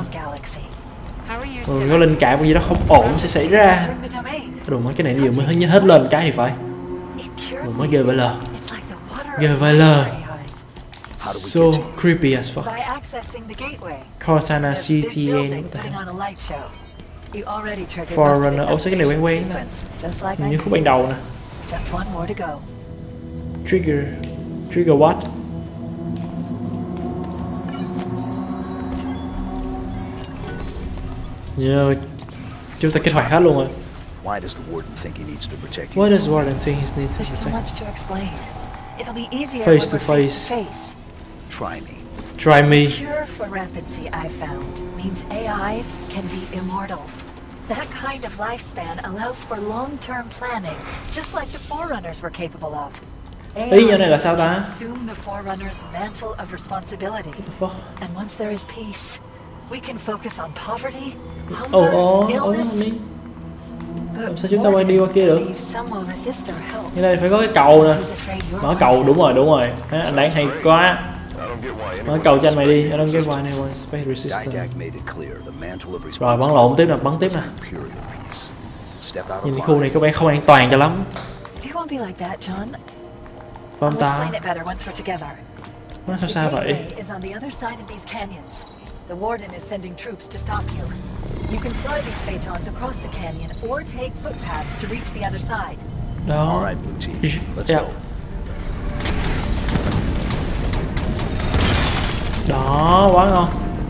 Có linh cảm cái gì đó không ổn sẽ xảy ra. Đồ mấy cái này vừa mới hết lên cái thì phải. Đồ mới ghê vậy lờ. So creepy as fuck. Cortana CTN. Forerunner. Sao cái này quen đó. Như khúc ban đầu nè. Trigger what? Chúng ta kích hoạt hết luôn rồi. Why does the warden think he needs to protect you? Why does warden think he needs to protect? There's so much to explain. It'll be easier face to when we're face. Try me. The cure for rampancy I've found means AIs can be immortal. That kind of lifespan allows for long-term planning, just like the Forerunners were capable of. Ý như này là sao ta? Assume the Forerunner's mantle of responsibility. What the fuck? And once there is peace, we can focus on poverty, hunger, illness. Làm sao chúng ta quay đi qua kia được? Như này phải có cái cầu nè. Mở cầu, đúng rồi. Anh đáng hay quá. Mở cầu cho anh mày đi. I don't get why anyone space resistance. Rồi bắn tiếp nè. Nhìn cái khu này có vẻ không an toàn cho lắm. Không ta? Nó sao vậy? The warden is sending troops to stop you. You can fly these photons across the canyon or take footpaths to reach the other side. Đó. All right, Blue Team. Let's go. Đó, quá ngon.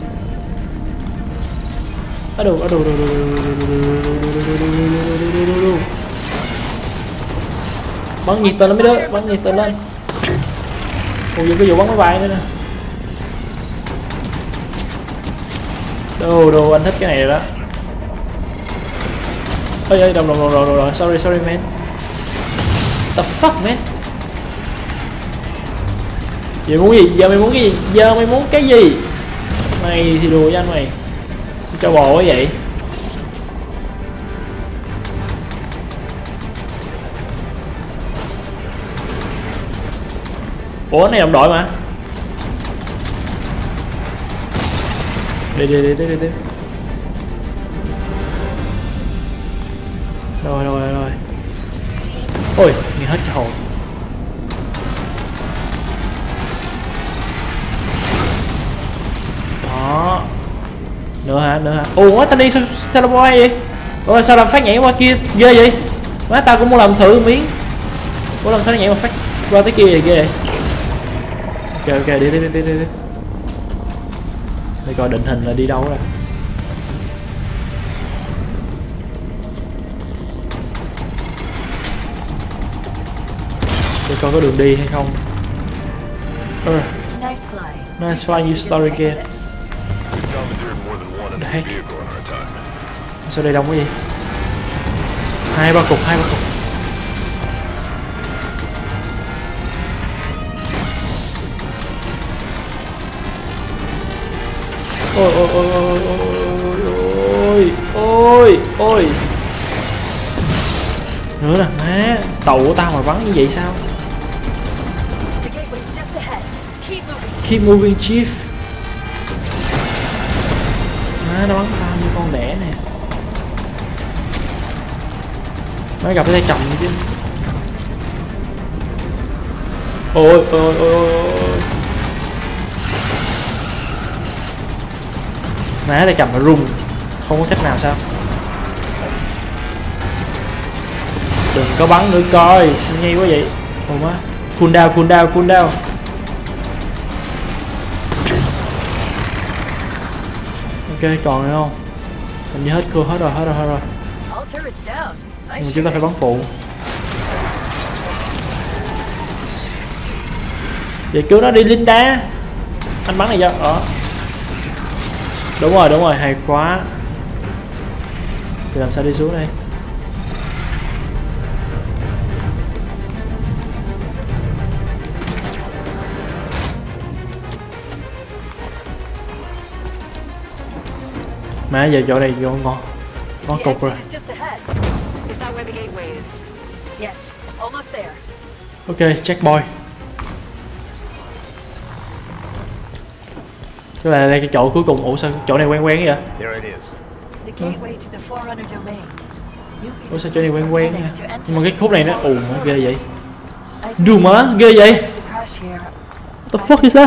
Bắn nhiệt tình lên mấy đứa, bắn nhiệt tình lên. Ủa, cái vụ bắn máy bay nữa nè. Đồ anh thích cái này rồi đó. Ôi đồng sorry man. The fuck man. Giờ muốn gì? Giờ mày muốn cái gì? Giờ mày muốn cái gì? Mày thì đùa với anh mày. Sao cho bò quá vậy? Ủa này đồng đội mà. Đi. Rồi. Ôi, nghe hết cái hồn. Đó. Nữa hả? Ủa tao đi sao đâu quay vậy? Ủa sao làm phát nhảy qua kia ghê vậy? Má tao cũng muốn làm thử miếng. Ủa làm sao nó nhảy mà phát qua tới kia vậy ghê vậy? Ok đi. Để coi định hình là đi đâu rồi. Để coi có đường đi hay không. Nice fly, you start again. The heck? Sao đây đông cái gì? Hai ba cục. Ôi. Nữa nè, má, tàu của tao mà bắn như vậy sao? Keep moving, Chief. Má, nó bắn tao như con đẻ nè. Má gặp cái tay cầm chứ. Ôi. Má tay cầm nó rung, không có cách nào sao. Đừng có bắn nữa coi, nhanh quá vậy. Ồ má, cool down. Ok, còn nữa không? Hình như hết rồi. Nhưng mà chúng ta phải bắn phụ. Vậy cứu nó đi Linda. Anh bắn này cho. Đúng rồi, hay quá. Thì làm sao đi xuống đây? Má giờ chỗ này vô ngon cục rồi. Ok, checkpoint. Tức là đây cái chỗ cuối cùng. Ủa sao chỗ này quen vậy? Ủa sao chỗ này quen nha. Nhưng mà cái khúc này nó ghê vậy. Doom á, ghê vậy. What the fuck is that?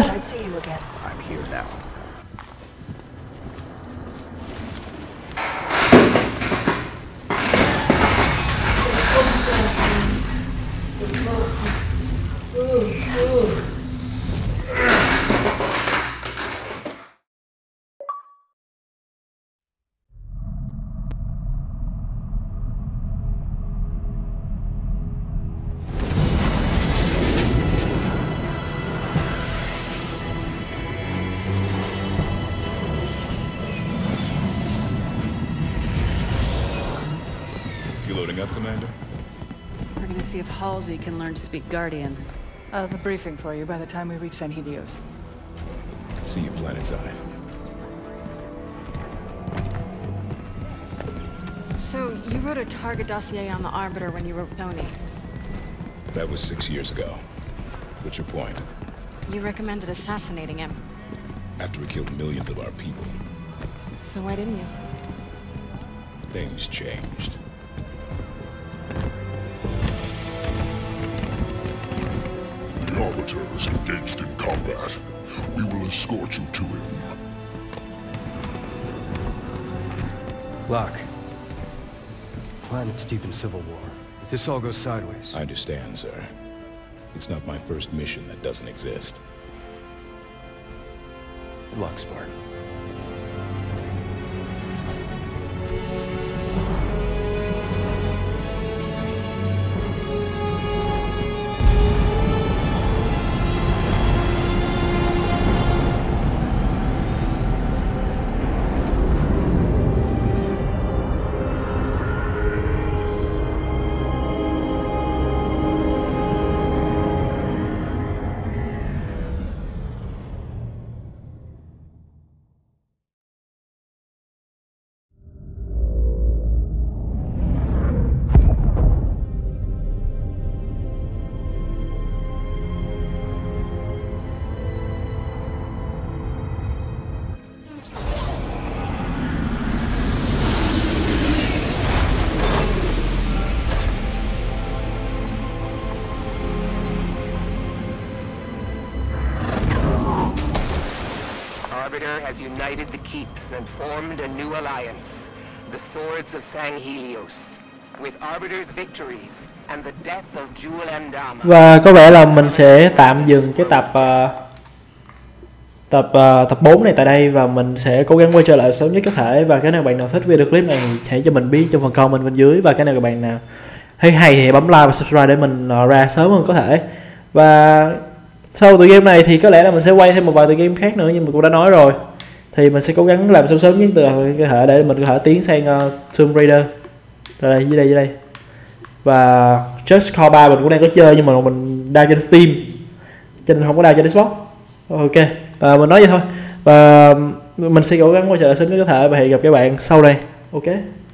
Up, Commander? We're gonna see if Halsey can learn to speak Guardian. I'll have a briefing for you by the time we reach San Helios. See you planetside. So, you wrote a target dossier on the Arbiter when you wrote Tony. That was 6 years ago. What's your point? You recommended assassinating him. After we killed millions of our people. So why didn't you? Things changed. The Arbiter is engaged in combat. We will escort you to him. Locke. Planet's deep in civil war. If this all goes sideways... I understand, sir. It's not my first mission that doesn't exist. Good luck, Spartan. has united the keeps and formed a new alliance, the Swords of Sanghelios, with Arbiter's victories and the death of Jewel Endama. Và có vẻ là mình sẽ tạm dừng cái tập 4 này tại đây, và mình sẽ cố gắng quay trở lại sớm nhất có thể. Và cái nào bạn nào thích video clip này thì hãy cho mình biết trong phần comment bên dưới, và cái nào các bạn nào thấy hay thì bấm like và subscribe để mình ra sớm hơn có thể. Và sau tựa game này thì có lẽ là mình sẽ quay thêm một vài tựa game khác nữa, nhưng mà cũng đã nói rồi thì mình sẽ cố gắng làm sớm nhất có thể để mình có thể tiến sang Tomb Raider. Rồi đây, dưới đây. Và Just Cause 3 mình cũng đang có chơi, nhưng mà mình download trên Steam cho nên không có download trên Xbox. Ok, mình nói vậy thôi. Và mình sẽ cố gắng quay trở lại sớm nhất có thể, và hẹn gặp các bạn sau đây. Ok.